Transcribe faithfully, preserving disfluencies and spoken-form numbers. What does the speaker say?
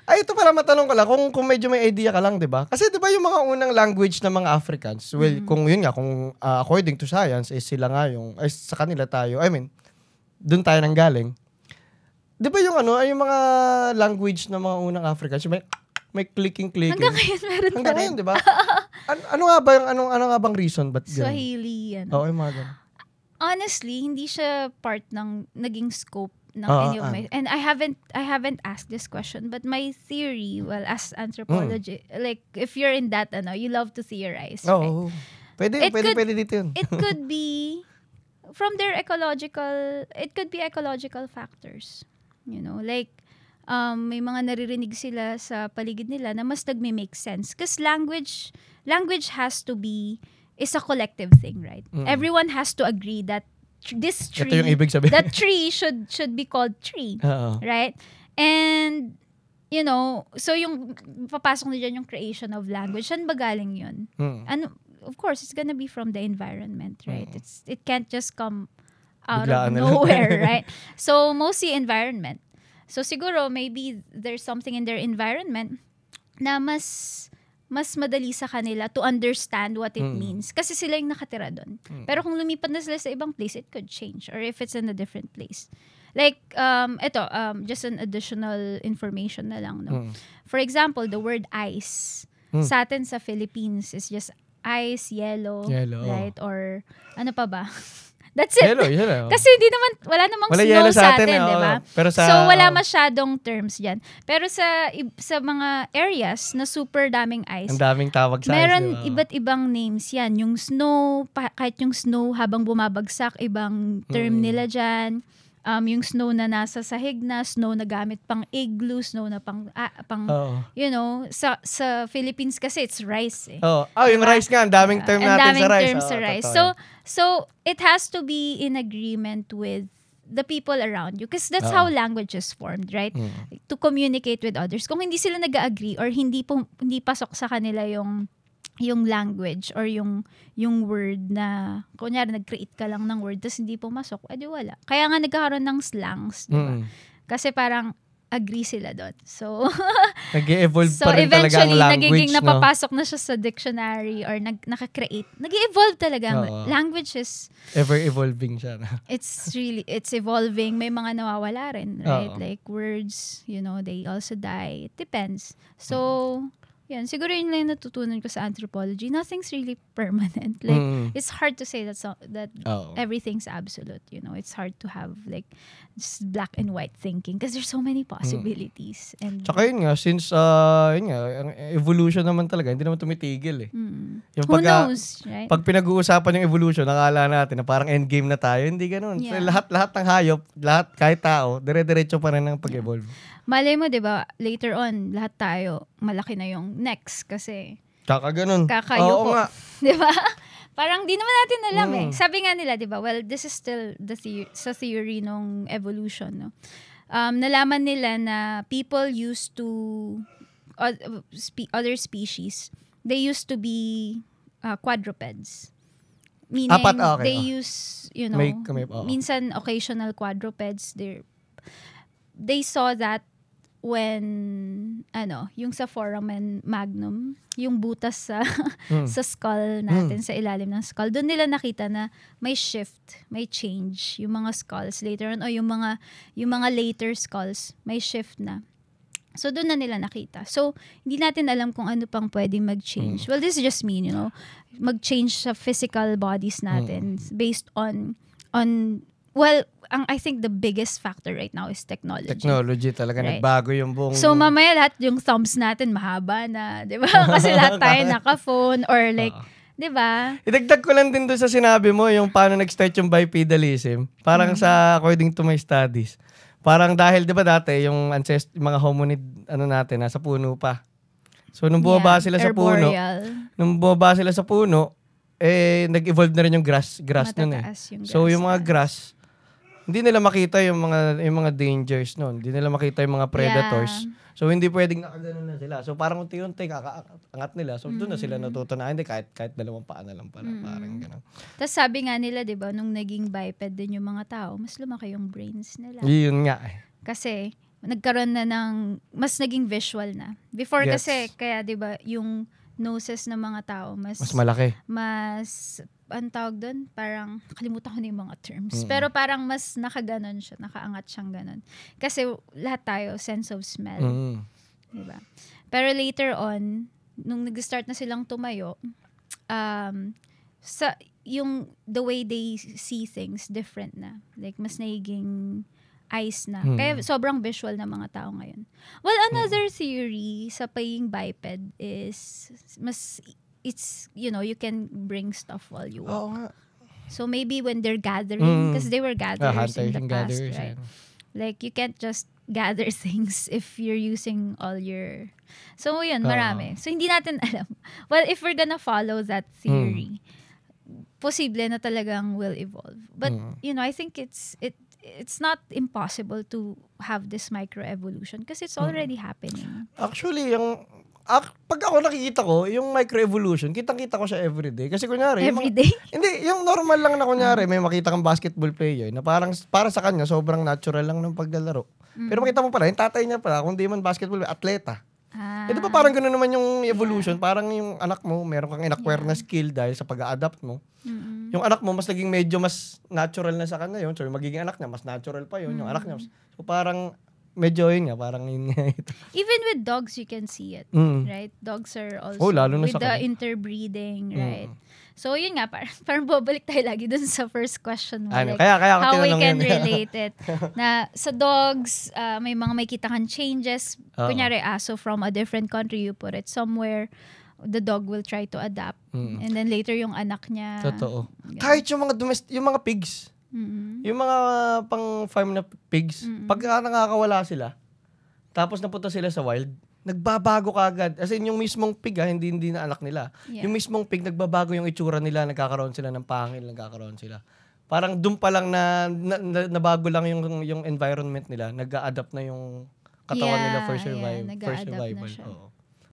Ay, ito pala matanong ko lang, kung, kung medyo may idea ka lang, di ba? Kasi di ba yung mga unang language ng mga Africans, well, mm-hmm. kung yun nga, kung uh, according to science, is sila nga yung, ay, sa kanila tayo, I mean, dun tayo nang galing. Di ba yung ano, ay yung mga language ng mga unang Africans, may, may clicking-clicking. Hanggang ngayon meron pa Hanggang ngayon, di ba? An- ano nga ba yung, ano, ano nga bang reason? Ba't Swahili, ano. Oo, yung mga ganun. Honestly, hindi siya part ng naging scope ng uh, any of my, and I haven't I haven't asked this question, but my theory, well, as anthropology, mm. like if you're in that, ano, you love to theorize. Oh, right? pwede, it pwede, could, pwede dito yun. It could be from their ecological, it could be ecological factors. You know, like um, may mga naririnig sila sa paligid nila na mas nagme-make sense. Because language, language has to be, is a collective thing, right? Mm. Everyone has to agree that this tree, ito yung ibig sabihin. that tree should should be called tree. Uh-oh. Right? And, you know, so yung, papasok na dyan yung creation of language. Saan ba galing yun? Mm. And, of course, it's gonna be from the environment, right? Mm. It's It can't just come out Biglaan of nowhere, right? So, mostly environment. So, siguro, maybe there's something in their environment na mas mas madali sa kanila to understand what it mm. means. Kasi sila yung nakatira doon. Mm. Pero kung lumipat na sila sa ibang place, it could change. Or if it's in a different place. Like, um, ito, um, just an additional information na lang. No? Mm. For example, the word ice. Mm. Sa atin sa Philippines is just ice, yellow, yellow. Right? Or ano pa ba? That's it. Yellow, yellow. Kasi hindi naman, wala namang wala snow sa atin, eh, di ba? Pero sa, so, wala masyadong terms dyan. Pero sa sa mga areas na super daming ice, ang daming tawag sa meron ice, iba't ibang names yan. Yung snow, pa, kahit yung snow habang bumabagsak, ibang term mm. nila dyan. Um, yung snow na nasa sahig na, snow na gamit pang igloo, snow na pang, ah, pang oh. you know, sa sa Philippines kasi it's rice eh. Oh, oh yung diba? Rice nga, ang daming term uh, natin daming sa rice. Term sa oh, rice. So, so, it has to be in agreement with the people around you because that's oh. how language is formed, right? Mm. To communicate with others. Kung hindi sila nag-agree or hindi po, hindi pasok sa kanila yung yung language or yung yung word na kunyari nag-create ka lang ng word tapos hindi pumasok, edi wala. Kaya nga nagkakaroon ng slangs, diba? Mm. Kasi parang agree sila doon. So, nag-evolve so pa rin talaga ang language, eventually, nagiging no? napapasok na siya sa dictionary or nag, naka-create. Nag-evolve talaga. Oo. Language is ever-evolving siya. It's really, it's evolving. May mga nawawala rin, right? Oo. Like words, you know, they also die. It depends. So, yan, siguro yun lang yung natutunan ko sa anthropology. Nothing's really permanent. Like, mm. it's hard to say that so, that oh. everything's absolute, you know. It's hard to have, like, just black and white thinking because there's so many possibilities. Mm. And tsaka yun nga, since, uh, yun nga, ang evolution naman talaga, hindi naman tumitigil eh. Mm. Yung Who pag, knows, right? Pag pinag-uusapan yung evolution, nakala natin na parang endgame na tayo. Hindi ganun. Yeah. So, lahat-lahat ng hayop, lahat, kahit tao, dire-diretso pa rin ang pag-evolve. Yeah. Malay mo, di ba, later on, lahat tayo, malaki na yung next kasi kakaganon. Kakayuko. Di ba? Parang di naman natin alam mm. eh. Sabi nga nila, di ba, well, this is still the theory, sa theory ng evolution, no? Um, nalaman nila na people used to, uh, spe- other species, they used to be uh, quadrupeds. Meaning, Apat, okay, they oh. use, you know, Make, may, oh. minsan occasional quadrupeds, they're, they saw that when, ano, yung sa foramen magnum, yung butas sa mm. sa skull natin, mm. sa ilalim ng skull, doon nila nakita na may shift, may change, yung mga skulls later on, o yung mga, yung mga later skulls, may shift na. So, doon na nila nakita. So, hindi natin alam kung ano pang pwedeng mag-change. Mm. Well, this is just me, you know, mag-change sa physical bodies natin mm. based on, on, well, ang I think the biggest factor right now is technology. Technology talaga, right? Nagbago yung buong... So mamaya lahat yung thumbs natin mahaba na, di ba? Kasi lahat tayo naka-phone or like, uh, di ba? Idagdag ko lang din doon sa sinabi mo, yung paano nag-start yung bipedalism. Parang mm-hmm. sa, according to my studies, parang dahil, di ba dati, yung ancest mga hominid, ano natin, nasa puno pa. So nung bumaba yeah, sila sa puno, nung bumaba sila sa puno, eh, nag-evolve na rin yung grass, grass nun eh. Yung grass, so yung mga grass, hindi nila makita yung mga yung mga dangers noon. Hindi nila makita yung mga predators. Yeah. So hindi pwedeng nakaganon na sila. So parang unti-unti kakaangat nila. So mm-hmm. doon na sila natuto na hindi kahit kahit dalawang paa na lang pala, mm-hmm. parang gano'n. Tapos sabi nga nila, 'di ba, nung naging biped din yung mga tao, mas lumaki yung brains nila. Yun nga eh. Kasi nagkaroon na ng, mas naging visual na. Before Gets. kasi, kaya 'di ba yung noses ng mga tao, mas, Mas malaki. mas, ang tawag doon, parang, nakalimutan ko na yung mga terms. Mm. Pero parang mas nakaganon siya, nakaangat siyang ganon. Kasi lahat tayo, sense of smell. Mm. Diba? Pero later on, nung nag-start na silang tumayo, um, sa, yung, the way they see things, different na. Like, mas nagiging eyes na. Hmm. Kaya sobrang visual na mga tao ngayon. Well, another hmm. theory sa paying biped is, mas, it's, you know, you can bring stuff while you walk. Oo nga. So, maybe when they're gathering, because mm. they were gatherers ah, in the past, gatherers, right? yeah. Like, you can't just gather things if you're using all your... So, yun, marami. Uh, so, hindi natin alam. Well, if we're gonna follow that theory, mm. posible na talagang will evolve. But, mm. you know, I think it's it it's not impossible to have this microevolution because it's already mm. happening. Actually, yung... Ak, pag ako nakikita ko, yung microevolution, kitang-kita ko siya everyday. Kasi kunyari... Everyday? Yung, hindi, yung normal lang na kunyari, may makita kang basketball player na parang para sa kanya, sobrang natural lang ng paglalaro. Mm. Pero makita mo pala, yung tatay niya pala, kung di man basketball, atleta. Ah. Eh, di ba parang gano'n naman yung evolution? Yeah. Parang yung anak mo, meron kang in-acquire yeah. na skill dahil sa pag-a-adapt mo. Mm-hmm. Yung anak mo, mas naging medyo mas natural na sa kanya yun. So, yung magiging anak niya, mas natural pa yun. Mm-hmm. Yung anak niya, mas, so parang... Medyo yun nga, parang yun nga ito. Even with dogs, you can see it, mm. right? Dogs are also oh, lalo na with sa the kanya. interbreeding, right? Mm. So, yun nga, parang, parang babalik tayo lagi dun sa first question mo. Ano, like, kaya, kaya how we can yun. relate it. Na sa dogs, uh, may mga may kita kang changes. Uh-oh. Kunyari, aso from a different country, you put it somewhere, the dog will try to adapt. Mm. And then later, yung anak niya. Totoo. Ganun. Kahit yung mga domestic, yung mga pigs, mm-hmm. yung mga pang farm na pigs, mm-hmm. pag nakakawala sila, tapos napunta sila sa wild, nagbabago kagad. As in, yung mismong pig, ha, hindi, hindi na anak nila. Yeah. Yung mismong pig, nagbabago yung itsura nila, nagkakaroon sila ng pangil, nagkakaroon sila. Parang doon pa lang na, na, na nabago lang yung, yung environment nila, nag-a-adapt na yung katawan yeah, nila for, survive, yeah, for survival. Oo.